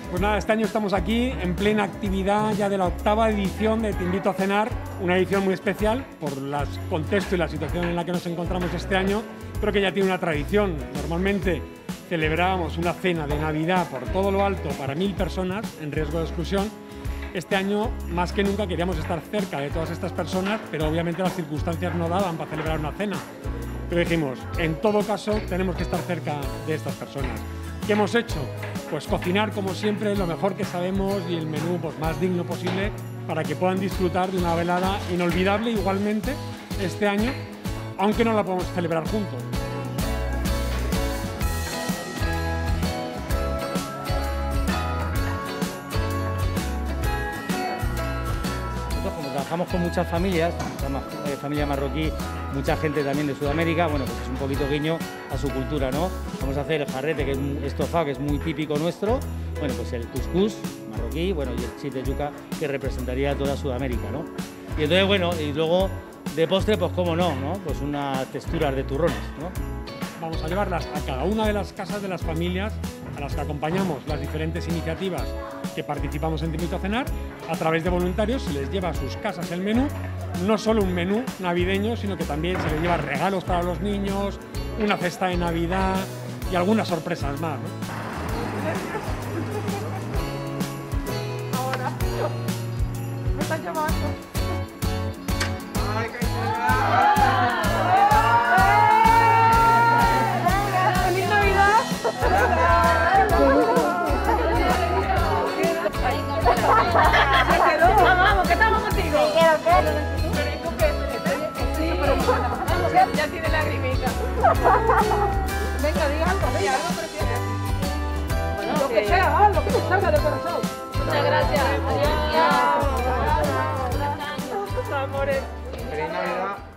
Pues nada, este año estamos aquí en plena actividad ya de la 8ª edición de Te Invito a Cenar, una edición muy especial por el contexto y la situación en la que nos encontramos este año, pero que ya tiene una tradición. Normalmente celebrábamos una cena de Navidad por todo lo alto para 1000 personas en riesgo de exclusión. Este año, más que nunca, queríamos estar cerca de todas estas personas, pero obviamente las circunstancias no daban para celebrar una cena. Pero dijimos, en todo caso, tenemos que estar cerca de estas personas. ¿Qué hemos hecho? Pues cocinar, como siempre, lo mejor que sabemos y el menú pues, más digno posible para que puedan disfrutar de una velada inolvidable igualmente este año, aunque no la podamos celebrar juntos. Trabajamos con muchas familias, familia marroquí, mucha gente también de Sudamérica, bueno, pues es un poquito guiño a su cultura, ¿no? Vamos a hacer el jarrete, que es un estofado que es muy típico nuestro, bueno, pues el cuscús marroquí, bueno, y el chip de yuca que representaría toda Sudamérica, ¿no? Y entonces, bueno, y luego de postre, pues cómo no, ¿no? Pues unas texturas de turrones, ¿no? Vamos a llevarlas a cada una de las casas de las familias a las que acompañamos las diferentes iniciativas que participamos en Te Invito a Cenar. A través de voluntarios se les lleva a sus casas el menú, no solo un menú navideño, sino que también se les lleva regalos para los niños, una cesta de Navidad y algunas sorpresas más, ¿no? Ahora, me están llamando. ¡Ay, qué ¡Feliz Navidad! Vamos, que estamos contigo. Pero ¿y tú qué? Sí, pero vamos, ya tiene lagrimita. Venga, diga algo, prefieres. Lo que sea, lo que te salga del corazón. Muchas gracias. Adiós. Amores. Feliz Navidad.